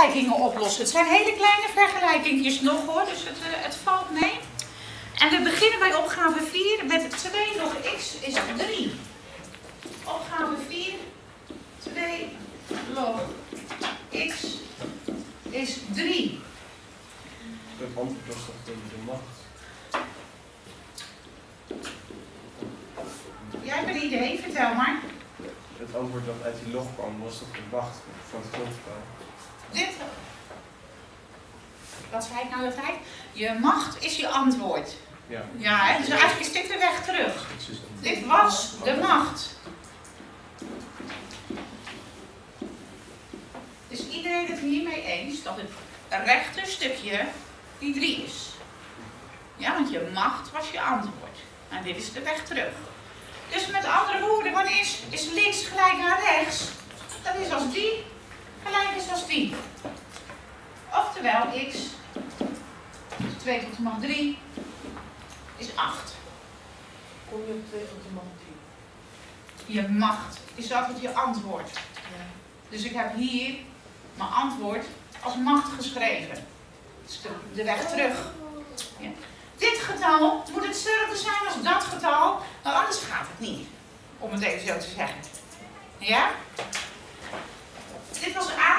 vergelijkingen oplossen. Het zijn hele kleine vergelijkingjes nog hoor, dus het valt mee. En we beginnen bij opgave 4 met 2 log x is 3. Opgave 4, 2 log x is 3. Het antwoord was toch de macht? Jij hebt een idee, vertel maar. Het antwoord dat uit die log kwam was toch de macht van het grondgetal? Dit. Wat zei ik nou de tijd? Je macht is je antwoord. Ja. Ja, hè? Dus eigenlijk is dit de weg terug. Dit was de macht. Is iedereen het hiermee eens dat het rechte stukje die 3 is? Ja, want je macht was je antwoord. En dit is de weg terug. Dus met andere woorden, wanneer is links gelijk aan rechts? Dat is als die gelijk is als die. Oftewel x, 2 tot de macht 3, is 8. Kom je op 2 tot de macht 3? Je macht is altijd je antwoord. Ja. Dus ik heb hier mijn antwoord als macht geschreven. Dus de weg terug. Ja. Dit getal moet hetzelfde zijn als dat getal, maar anders gaat het niet. Om het even zo te zeggen. Ja? Dit was A.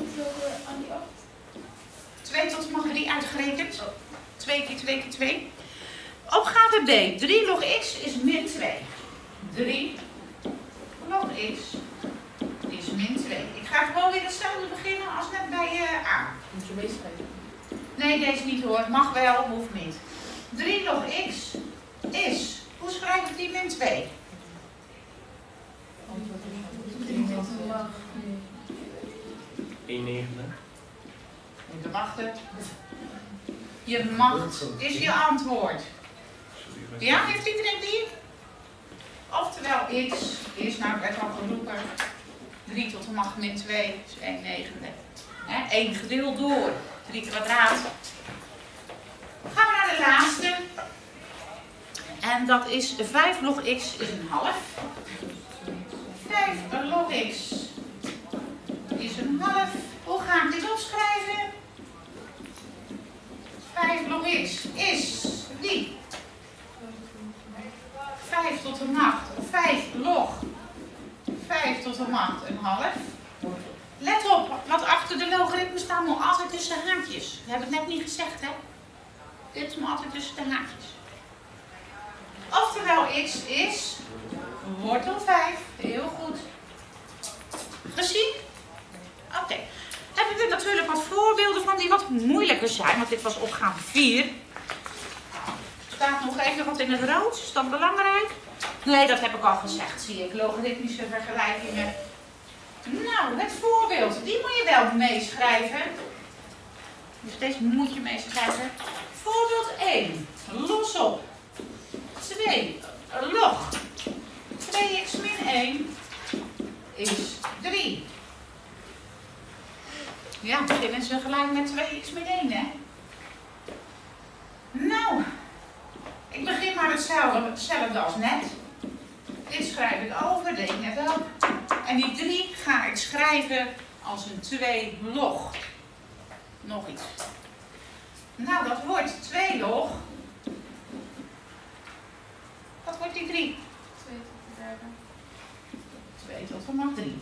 2 tot de macht 3 uitgerekend. 2 keer 2 keer 2. Opgave B. 3 log x is min 2. 3 log x is min 2. Ik ga gewoon weer hetzelfde beginnen als net bij A. Moet je meeschrijven? Nee, deze niet hoor. Mag wel, hoeft niet. 3 log x is. Hoe schrijf ik die min 2? Antwoord 3 tot de macht 1 negende. Niet wachten. Je macht is je antwoord. Ja, heeft iedereen die? Oftewel x is, nou werd al geroepen, 3 tot de macht min 2 is 1 negende. 1 gedeeld door 3 kwadraat. Gaan we naar de laatste. En dat is 5 log x is een half. 5 log x is een half. Hoe ga ik dit opschrijven? 5 log x is wie? 5 tot de macht, 5 log 5 tot de macht een half. Let op, want achter de logaritmes staan nog altijd tussen haakjes. We hebben het net niet gezegd, hè? Dit is nog altijd tussen de haakjes. Oftewel x is wortel 5. Heel goed. Gezien? Oké. Hebben we natuurlijk wat voorbeelden van die wat moeilijker zijn, want dit was opgave 4. Er staat nog even wat in het rood. Is dat belangrijk? Nee, dat heb ik al gezegd, zie ik. Logaritmische vergelijkingen. Nou, het voorbeeld, die moet je wel meeschrijven. Dus deze moet je meeschrijven. Voorbeeld 1. Los op. 2. Log. 2x min 1 is 3. Ja, beginnen ze gelijk met 2x min 1, hè? Nou, ik begin maar hetzelfde als net. Dit schrijf ik over, deed ik net ook. En die 3 ga ik schrijven als een 2 log. Nog iets. Nou, dat wordt 2 log. Wat wordt die 3? 2 tot de derde. 2 tot de macht 3.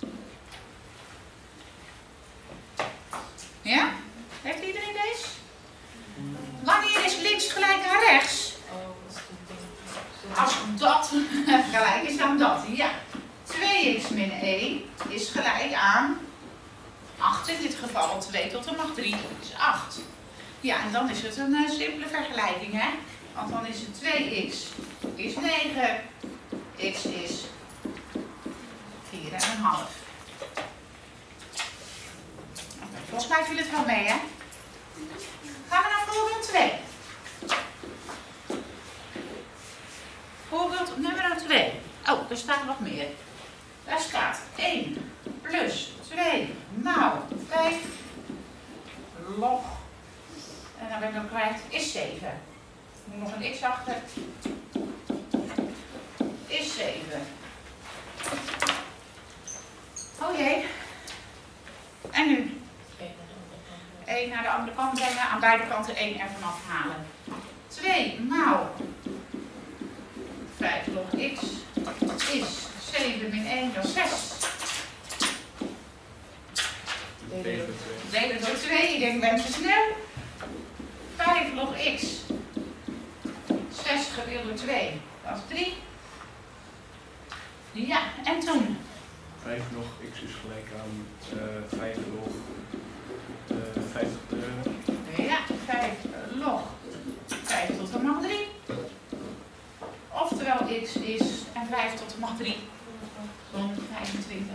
Ja? Heeft iedereen deze? Wanneer is links gelijk aan rechts? Als dat gelijk is aan dat, ja. 2x min 1 is gelijk aan 8, in dit geval 2 tot de macht 3 is 8. Ja, en dan is het een simpele vergelijking, hè. Want dan is het 2x is 9, x is 4,5. Volgens mij viel het wel mee, hè? Gaan we naar voorbeeld 2. Voorbeeld nummer 2. Oh, er staat wat meer. Daar staat 1 plus 2, nou 5 log. En dan ben ik nog kwijt, is 7. Er moet nog een x achter. Is 7. Oh jee. En nu? 1 naar de andere kant brengen. Aan beide kanten 1 ervan afhalen. 2 maal 5 log x is 7 min 1, dat is 6. Delen door 2, ik denk ik ben te snel. 5 log x, 6 gedeeld door 2, dat is 3. Ja, en toen? 5 log x is gelijk aan 5 log 50 euro. Ja, 5 log 5 tot de macht 3. Oftewel x is en 5 tot de macht 3. Zo'n 25.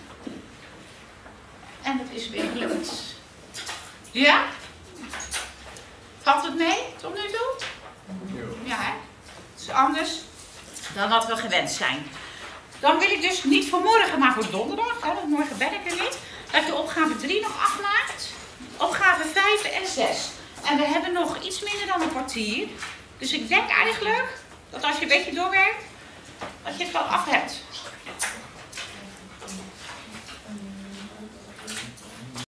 En dat is weer gelukt. Ja? Valt het mee tot nu toe? Ja, hè? Het is anders dan wat we gewend zijn. Dan wil ik dus niet voor morgen, maar voor donderdag, hè, want morgen ben ik er niet, dat je opgave 3 nog afmaakt. Opgave 5 en 6. En we hebben nog iets minder dan een kwartier. Dus ik denk eigenlijk dat als je een beetje doorwerkt, dat je het wel af hebt.